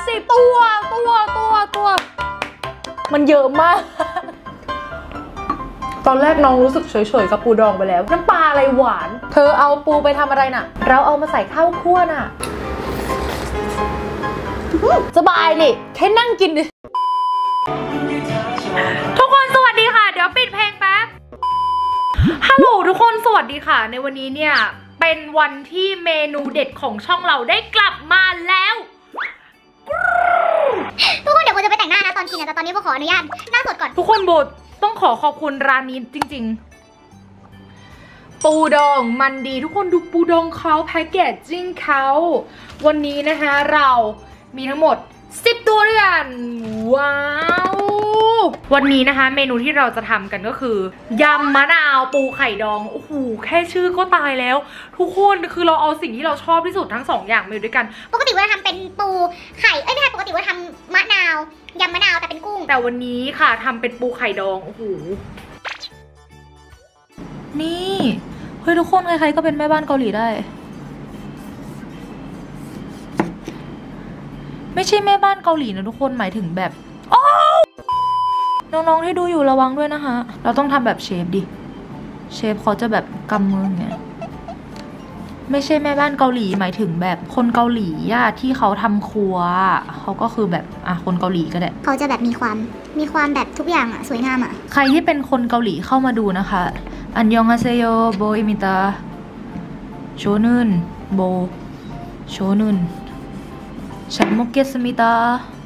10 ตัวมันเยอะมากตอนแรกน้องรู้สึกเฉยๆกับปูดองไปแล้วน้ำปลาอะไรหวานเธอเอาปูไปทำอะไรน่ะเราเอามาใส่ข้าวคั่วน่ะสบายนี่แค่นั่งกินดิทุกคนสวัสดีค่ะเดี๋ยวปิดเพลงแป๊บฮัลโหลทุกคนสวัสดีค่ะในวันนี้เนี่ยเป็นวันที่เมนูเด็ดของช่องเราได้กลับมาแล้วทุกคนเดี๋ยวโบจะไปแต่งหน้านะตอนกินแต่ตอนนี้โบขออนุญาตหน้าสดก่อนทุกคนโบต้องขอบคุณร้านนี้จริงๆปูดองมันดีทุกคนดูปูดองเขาแพ็กเกจจิ้งเขาวันนี้นะคะเรามีทั้งหมด10 ตัวด้วยกันว้าววันนี้นะคะเมนูที่เราจะทำกันก็คือยำมะนาวปูไข่ดองโอ้โหแค่ชื่อก็ตายแล้วทุกคนคือเราเอาสิ่งที่เราชอบที่สุดทั้ง2อย่างมาอยู่ด้วยกันปกติว่าทำเป็นปูไข่ไม่ใช่ปกติว่าทำมะนาวยำมะนาวแต่เป็นกุ้งแต่วันนี้ค่ะทำเป็นปูไข่ดองโอ้โหนี่เฮ้ยทุกคนใครๆก็เป็นแม่บ้านเกาหลีได้ไม่ใช่แม่บ้านเกาหลีนะทุกคนหมายถึงแบบน้องๆที่ดูอยู่ระวังด้วยนะคะเราต้องทำแบบเชฟดิเชฟเขาจะแบบกำมืออย่างเงี้ยไม่ใช่แม่บ้านเกาหลีหมายถึงแบบคนเกาหลีอะที่เขาทำครัวเขาก็คือแบบคนเกาหลีก็ได้เขาจะแบบมีความแบบทุกอย่างอะสวยงามอะใครที่เป็นคนเกาหลีเข้ามาดูนะคะอันยองฮาเซโยโบอิมิตาโชนุนโบโชนุนฉันมุกเกสมิตา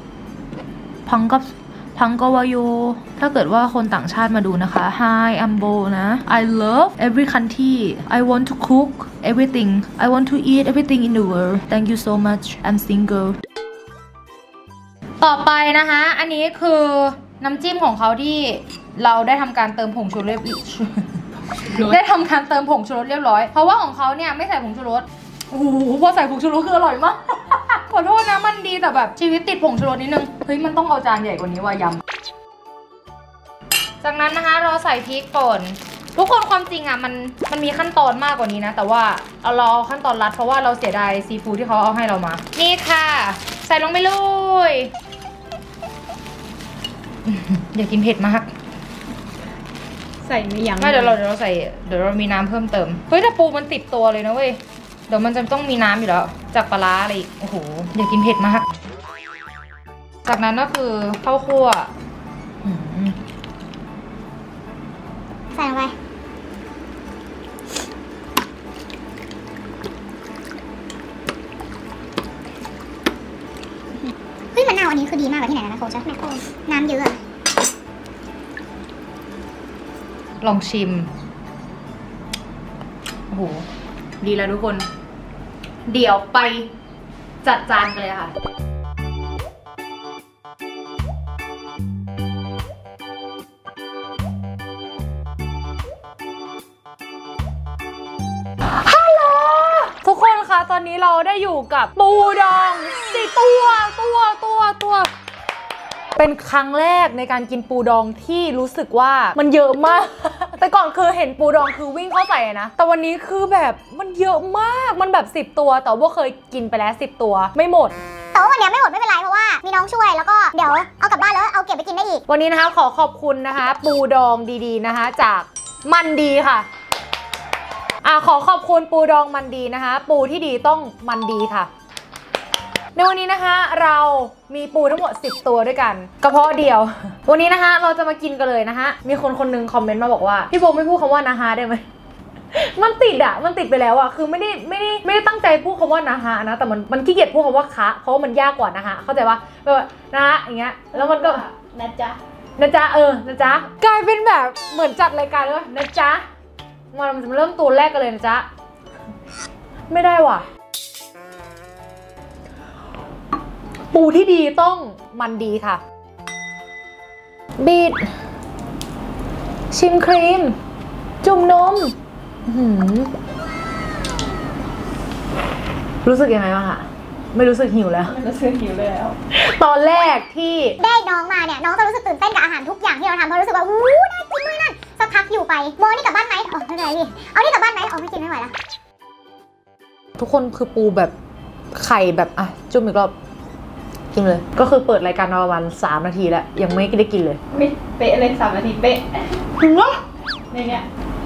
พังกวาโยถ้าเกิดว่าคนต่างชาติมาดูนะคะ Hi I'm Bo นะ I love every country I want to cook everything I want to eat everything in the world Thank you so much I'm single ต่อไปนะคะอันนี้คือน้ำจิ้มของเขาที่เราได้ทำการเติมผงชูรสได้ทำการเติมผงชูรสเรียบร้อยเพราะว่าของเขาเนี่ยไม่ใส่ผงชูรสโอ้โหพอใส่ผงชูรสคืออร่อยมากขอโทษนะมันดีแต่แบบชีวิตติดผงชูรสนิดนึงเฮ้ยมันต้องเอาจานใหญ่กว่านี้ว่ายำจากนั้นนะคะเราใส่พริกป่นทุกคนความจริงอ่ะมันมีขั้นตอนมากกว่านี้นะแต่ว่าเราเอาขั้นตอนรัดเพราะว่าเราเสียดายซีฟู้ดที่เขาเอาให้เรามานี่ค่ะใส่ลงไปเลยอย่ากินเผ็ดมากใส่ไม่ยั้งไม่เดี๋ยวเราใส่เดี๋ยวเรามีน้ำเพิ่มเติมเฮ้ยแต่ปูมันติดตัวเลยนะเว้ยเดี๋ยวมันจะต้องมีน้ำอยู่แล้วจากปลาร้าอะไรอีกโอ้โหอย่ากินเผ็ดมากจากนั้นก็คือข้าวคั่วใส่ลงไปเฮ้ยมะนาวอันนี้คือดีมากเลยที่ไหนนะโค้ชแม่โค้ชน้ำเยอะอะลองชิมโอ้โหดีแล้วทุกคนเดี๋ยวไปจัดจานกันเลยค่ะฮัลโหลทุกคนคะตอนนี้เราได้อยู่กับปูดอง4 ตัวเป็นครั้งแรกในการกินปูดองที่รู้สึกว่ามันเยอะมากแต่ก่อนคือเห็นปูดองคือวิ่งเข้าใส่นะแต่วันนี้คือแบบมันเยอะมากมันแบบ10 ตัวแต่ว่าเคยกินไปแล้ว10 ตัวไม่หมดแต่ว่าวันนี้ไม่หมดไม่เป็นไรเพราะว่ามีน้องช่วยแล้วก็เดี๋ยวเอากลับบ้านแล้วเอาเก็บไปกินได้อีกวันนี้นะคะขอบคุณนะคะปูดองดีๆนะคะจากมันดีค่ะขอบคุณปูดองมันดีนะคะปูที่ดีต้องมันดีค่ะในวันนี้นะคะเรามีปูทั้งหมด10 ตัวด้วยกันกระเพาะเดียววันนี้นะคะเราจะมากินกันเลยนะคะมีคนนึงคอมเมนต์มาบอกว่าพี่โบไม่พูดคำว่านะฮะได้ไหมมันติดมันติดไปแล้วคือไม่ได้ตั้งใจพูดคำว่านะฮะนะแต่มันขี้เกียจพูดคำว่าคะเพราะมันยากกว่านะฮะเข้าใจปะแบบนะฮะอย่างเงี้ยแล้วมันก็นะจ๊ะนะจ๊ะนะจ๊ะกลายเป็นแบบเหมือนจัดรายการเลยนะจ๊ะมันจะเริ่มตัวแรกกันเลยนะจ๊ะไม่ได้ว่ะปูที่ดีต้องมันดีค่ะบีทชิมครีมจุ่มนมรู้สึกยังไงบ้างอะไม่รู้สึกหิวแล้วตอนแรกที่ได้น้องมาเนี่ยน้องจะรู้สึกตื่นเต้นกับอาหารทุกอย่างที่เราทำเพราะรู้สึกว่าน่ากินมากนั่นสักพักอยู่ไปโมนี่กลับบ้านไหมไม่เป็นไรพี่เอานี่กลับบ้านไหมไม่กินไม่ไหวแล้วทุกคนคือปูแบบไข่แบบจุ่มอีกรอบกินเลยก็คือเปิดรายการประมาณ3 นาทีแล้วยังไม่ได้กินเลยไม่เป๊ะเลย3 นาทีเป๊ะถึงวะในเนี้ย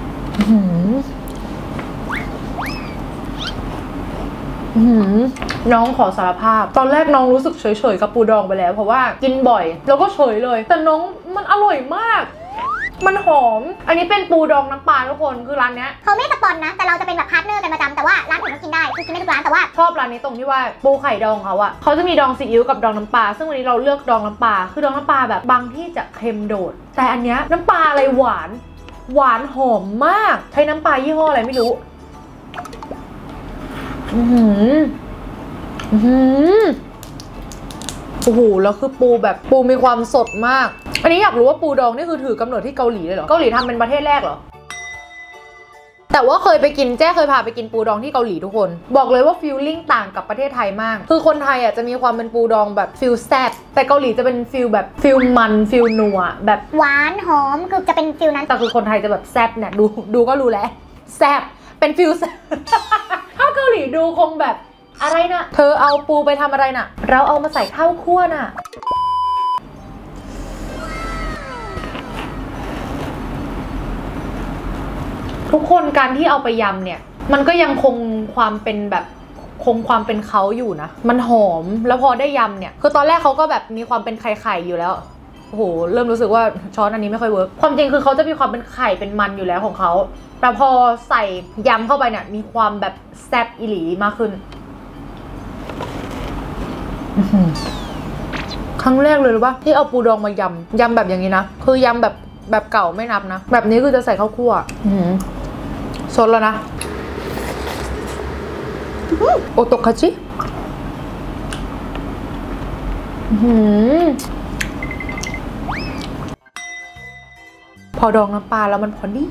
น้องขอสารภาพตอนแรกน้องรู้สึกเฉยๆกับปูดองไปแล้วเพราะว่ากินบ่อยแล้วก็เฉยเลยแต่น้องมันอร่อยมากมันหอมอันนี้เป็นปูดองน้ำปลาทุกคนคือร้านเนี้ยเขาไม่สปอนนะแต่เราจะเป็นแบบพาร์ทเนอร์กันประจำแต่ว่าร้านอื่นก็กินได้คือกินได้ทุกร้านแต่ว่าชอบร้านนี้ตรงที่ว่าปูไข่ดองเขาจะมีดองซีอิ๊วกับดองน้ำปลาซึ่งวันนี้เราเลือกดองน้ำปลาคือดองน้ำปลาแบบบางที่จะเค็มโดดแต่อันเนี้ยน้ำปลาอะไรหวานหอมมากใช้น้ำปลายี่ห้ออะไรไม่รู้โอ้โหแล้วคือปูแบบปูมีความสดมากอันนี้อยากรู้ว่าปูดองนี่คือถือกำเนิดที่เกาหลีเลยเหรอเกาหลีทำเป็นประเทศแรกเหรอแต่ว่าเคยไปกินแจ้เคยพาไปกินปูดองที่เกาหลีทุกคนบอกเลยว่าฟีลลิ่งต่างกับประเทศไทยมากคือคนไทยอ่ะจะมีความเป็นปูดองแบบฟีลแซ่บแต่เกาหลีจะเป็นฟีลแบบฟีลมันฟีลนัวแบบหวานหอมคือจะเป็นฟีลนั้นแต่คือคนไทยจะแบบแซ่บเนี่ยดูก็รู้แล้วแซ่บเป็นฟีลแซ่บถ้าเกาหลีดูคงแบบอะไรนะเธอเอาปูไปทำอะไรน่ะเราเอามาใส่ข้าวคั่วน่ะทุกคนการที่เอาไปยำเนี่ยมันก็ยังคงความเป็นแบบคงความเป็นเขาอยู่นะมันหอมแล้วพอได้ยำเนี่ยคือตอนแรกเขาก็แบบมีความเป็นไข่อยู่แล้วโอ้โหเริ่มรู้สึกว่าช้อนอันนี้ไม่ค่อยเวิร์กความจริงคือเขาจะมีความเป็นไข่เป็นมันอยู่แล้วของเขาแต่พอใส่ยำเข้าไปเนี่ยมีความแบบแซ่บอิหลีมากขึ้นครั้งแรกเลยหรือปะที่เอาปูดองมายำแบบอย่างนี้นะคือยำแบบเก่าไม่นับนะแบบนี้คือจะใส่ข้าวคั่วซดแล้วนะโอโตคาชิพอดองน้ำปลาแล้วมันพอดี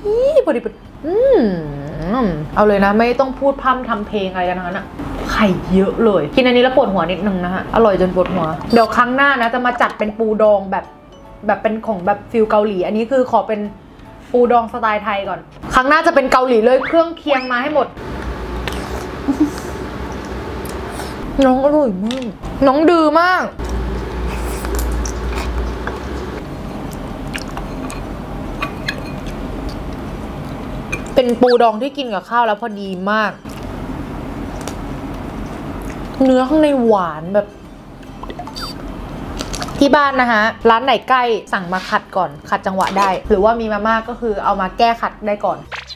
เอาเลยนะไม่ต้องพูดพร่ำทำเพลงอะไรกันทั้งนั้นอะไข่เยอะเลยกินอันนี้แล้วปวดหัวนิดนึงนะฮะอร่อยจนปวดหัวเดี๋ยวครั้งหน้านะจะมาจัดเป็นปูดองแบบเป็นของแบบฟิลเกาหลีอันนี้คือขอเป็นปูดองสไตล์ไทยก่อนครั้งหน้าจะเป็นเกาหลีเลยเครื่องเคียงมาให้หมดน้องอร่อยมากน้องดื้อมากเป็นปูดองที่กินกับข้าวแล้วพอดีมากเนื้อข้างในหวานแบบที่บ้านนะคะร้านไหนใกล้สั่งมาขัดก่อนขัดจังหวะได้หรือว่ามีมาม่าก็คือเอามาแก้ขัดได้ก่อน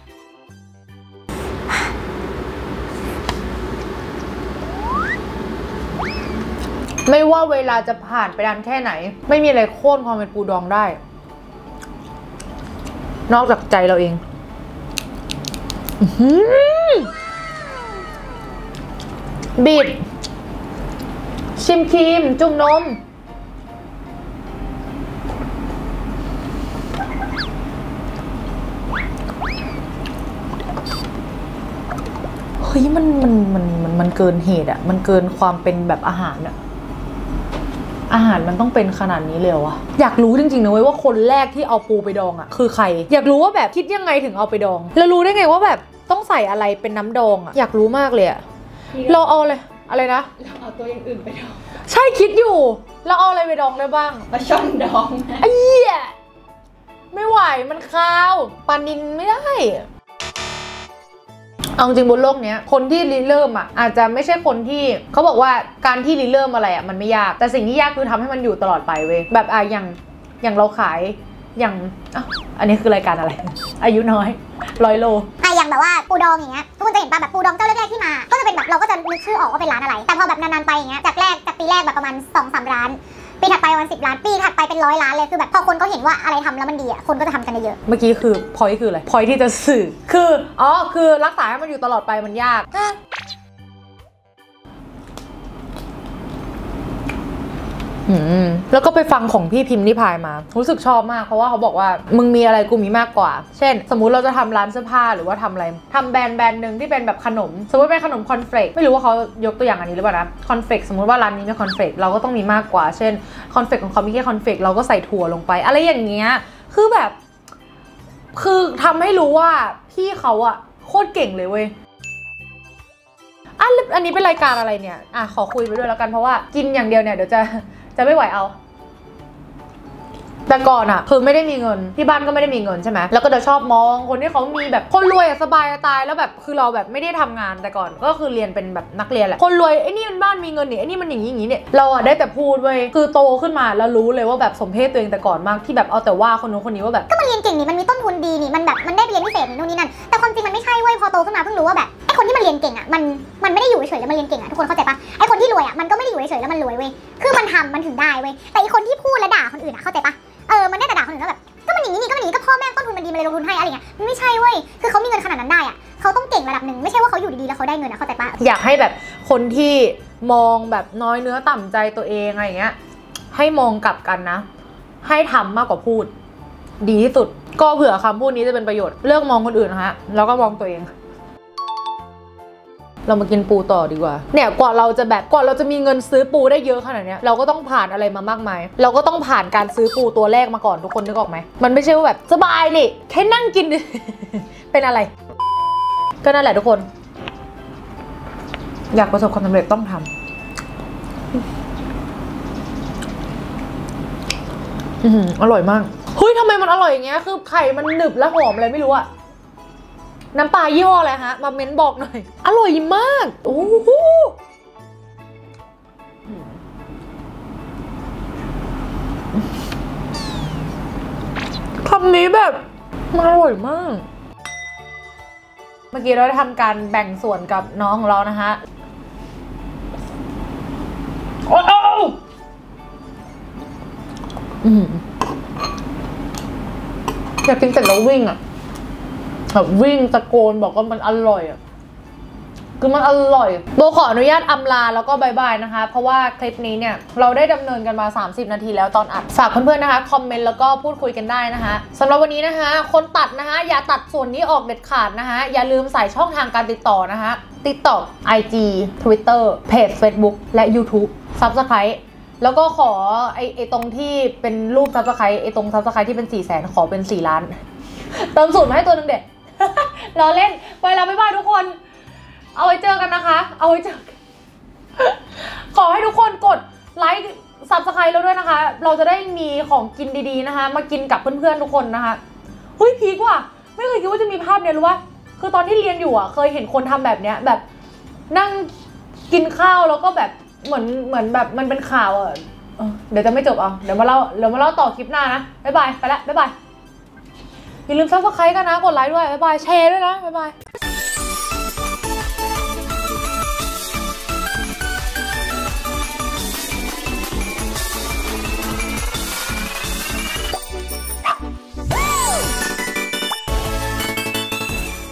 ไม่ว่าเวลาจะผ่านไปนานแค่ไหนไม่มีอะไรโค่นความเป็นปูดองได้นอกจากใจเราเองบิดชิมครีมจุ่มนมเฮ้ยมันเกินเหตุอะมันเกินความเป็นแบบอาหารอะอาหารมันต้องเป็นขนาดนี้เลยอะอยากรู้จริงๆนะเว้ยว่าคนแรกที่เอาปูไปดองอะคือใครอยากรู้ว่าแบบคิดยังไงถึงเอาไปดองแล้วรู้ได้ไงว่าแบบต้องใส่อะไรเป็นน้ำดองอะอยากรู้มากเลยอะเราเอาเลยอะไรนะเราเอาตัวอย่างอื่นไปดองใช่คิดอยู่เราเอาอะไรไปดองได้บ้างปลาช่อนดองไอ้เหี้ยไม่ไหวมันคาวปลานิลไม่ได้เอาจริงบนโลกนี้คนที่ริเริ่มอ่ะอาจจะไม่ใช่คนที่เขาบอกว่าการที่ริเริ่มอะไรอ่ะมันไม่ยากแต่สิ่งที่ยากคือทำให้มันอยู่ตลอดไปเว้ยแบบอย่างเราขายอย่างอันนี้คือรายการอะไรอายุน้อย100 โลอย่างแบบว่าปูดองอย่างเงี้ยทุกคนจะเห็นป่ะแบบปูดองเจ้าแรกๆที่มาก็จะเป็นแบบเราก็จะนึกชื่อออกว่าเป็นร้านอะไรแต่พอแบบนานๆไปอย่างเงี้ยจากปีแรกแบบประมาณ 2-3 ร้านปีถัดไปประมาณ10 ร้านปีถัดไปเป็น100 ร้านเลยคือแบบพอคนก็เห็นว่าอะไรทำแล้วมันดีอ่ะคนก็จะทำกันเยอะเมื่อกี้คือพอยคืออะไรพอยที่จะสื่อคือรักษาให้มันอยู่ตลอดไปมันยากแล้วก็ไปฟังของพี่พิมพ์นิพายมารู้สึกชอบมากเพราะว่าเขาบอกว่ามึงมีอะไรกูมีมากกว่าเช่นสมมุติเราจะทำร้านเสื้อผ้าหรือว่าทำอะไรทำแบรนด์หนึ่งที่เป็นแบบขนมสมมติเป็นขนมคอนเฟลกไม่รู้ว่าเขายกตัวอย่างอันนี้หรือเปล่านะคอนเฟลกสมมติว่าร้านนี้มีคอนเฟลกเราก็ต้องมีมากกว่าเช่นคอนเฟลกของเขามีแค่คอนเฟลกเราก็ใส่ถั่วลงไปอะไรอย่างเงี้ยคือแบบคือทำให้รู้ว่าพี่เขาอะโคตรเก่งเลยเว้ยอันนี้เป็นรายการอะไรเนี่ยขอคุยไปด้วยแล้วกันเพราะว่ากินอย่างเดียวเนี่ยเดี๋ยวจะไม่ไหวเอาแต่ก่อนอะคือไม่ได้มีเงินที่บ้านก็ไม่ได้มีเงินใช่ไหมแล้วก็จะชอบมองคนที่เขามีแบบคนรวยสบายตายแล้วแบบคือเราแบบไม่ได้ทำงานแต่ก่อนก็คือเรียนเป็นแบบนักเรียนแหละคนรวยไอ้นี่มันบ้านมีเงินนี่ไอ้นี่มันอย่างนี้เนี่ยเราอะได้แต่พูดเว้ยคือโตขึ้นมาแล้วรู้เลยว่าแบบสมเพศตัวเองแต่ก่อนมากที่แบบเอาแต่ว่าคนนู้นคนนี้ว่าแบบก็มันเรียนเก่งนี่มันมีต้นทุนดีนี่มันแบบมันได้เรียนพิเศษนี่นู่นนี่นั่นแต่ความจริงมันไม่ใช่เว้ยพอโตขึ้นมาเพิ่งรู้ว่าแบบไอ้คนที่มันเรียนเก่งอะมันไม่ได้อยู่เฉยๆแล้วมันเรียนเก่งอะทุกคนเข้าใจปะไอ้คนที่รวยอะมันก็ไม่ได้อยู่เฉยๆแล้วมันรวยเว้ยคือมันทำมันถึงได้เว้ยแต่ไอ้คนที่พูดและด่าคนอื่นอะเข้าใจปะมันได้แต่ด่าคนอื่นแล้วแบบก็มันอย่างนี้นี่ก็มันอย่างนี้ก็พ่อแม่ต้นทุนมันดีมันเลยลงทุนให้อะไรเงี้ยมันไม่ใช่เว้ยคือเขามีเงินขนาดนั้นได้อะเขาต้องเก่งระดับหนึ่งไม่ใช่ว่าเขาอยู่ดีๆแล้วเขาได้เงินอะเข้าใจปะอยากให้แบบคนที่มองแบบน้อยเนื้อต่ำใจตัวเองอะไรเงี้ยให้มองกลับกันนะให้ทำมากกว่าพูดดีที่สุดก็เผื่อคำพูดนี้จะเป็นประโยชน์เลิกมองคนอื่นนะฮะแล้วก็มองตัวเองเรามากินปูต่อดีกว่าเนี่ยกว่าเราจะมีเงินซื้อปูได้เยอะขนาดนี้เราก็ต้องผ่านอะไรมามากมายเราก็ต้องผ่านการซื้อปูตัวแรกมาก่อนทุกคนนึกออกไหมมันไม่ใช่ว่าแบบสบายนี่แค่นั่งกิน เป็นอะไรก็นั่นแหละทุกคนอยากประสบความสำเร็จต้องทำอร่อยมากเฮ้ยทำไมมันอร่อยอย่างเงี้ยคือไข่มันหนึบและหอมอะไรไม่รู้อะน้ำปลายี่ห้ออะไรฮะมาเม้นบอกหน่อยอร่อยมากโอ้โหคำนี้แบบมันอร่อยมากเมื่อกี้เราได้ทำการแบ่งส่วนกับน้องของเรานะฮะโอ้โหอยากกินเสร็จแล้ววิ่งอะแบบวิ่งตะโกนบอกว่ามันอร่อยอ่ะคือมันอร่อยโบขออนุญาตอำลาแล้วก็บายบายนะคะเพราะว่าคลิปนี้เนี่ยเราได้ดำเนินกันมา30นาทีแล้วตอนอัดฝากเพื่อนๆนะคะคอมเมนต์แล้วก็พูดคุยกันได้นะคะสำหรับวันนี้นะคะคนตัดนะคะอย่าตัดส่วนนี้ออกเด็ดขาดนะคะอย่าลืมใส่ช่องทางการติดต่อนะคะ TikTok IG Twitter เพจ Facebook และ YouTube Subscribe แล้วก็ขอไอตรงที่เป็นรูป Subscribe ไอตรง Subscribe ที่เป็น400,000ขอเป็น4 ล้านเติมสูตรมาให้ตัวนึงเด็ดรอเล่นไปแล้วบ๊ายบายทุกคนเอาไว้เจอกันนะคะเอาไว้เจอกันขอให้ทุกคนกดไลค์ Subscribe เราด้วยนะคะเราจะได้มีของกินดีๆนะคะมากินกับเพื่อนๆทุกคนนะคะเฮ้ยพีกว่ะไม่เคยคิดว่าจะมีภาพเนี้ยรู้ว่าคือตอนที่เรียนอยู่อ่ะเคยเห็นคนทำแบบเนี้ยแบบนั่งกินข้าวแล้วก็แบบเหมือนแบบมันเป็นข่าวอ่ะเดี๋ยวจะไม่จบเอาเดี๋ยวมาเล่าต่อคลิปหน้านะบ๊ายบายไปละบ๊ายบายอย่าลืมซับสไครต์กันนะกดไลค์ด้วยบ๊ายบายแชร์ด้วยนะบ๊ายบาย